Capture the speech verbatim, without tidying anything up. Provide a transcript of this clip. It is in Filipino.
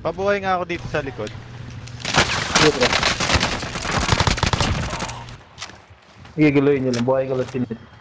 Pabuhay nga ako dito sa likod. Sige, pre. Sige, guluhin nyo lang. Buhay ko lang sinit.